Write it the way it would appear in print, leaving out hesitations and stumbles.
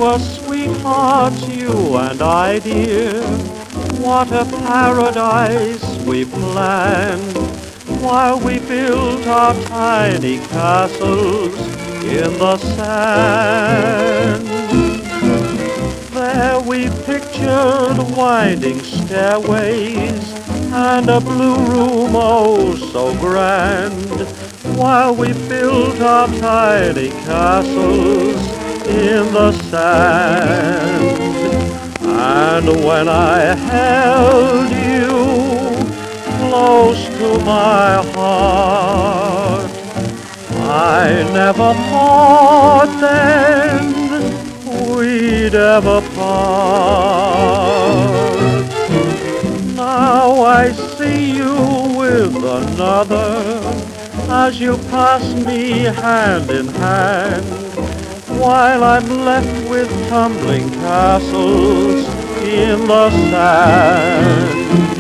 were sweethearts, you and I, dear. What a paradise we planned while we built our tiny castles in the sand. There we pictured winding stairways and a blue room oh so grand, while we built our tiny castles in the sand. And when I held you close to my heart, I never thought then we'd ever part. Now I see you with another as you pass me hand in hand, while I'm left with tumbling castles in the sand.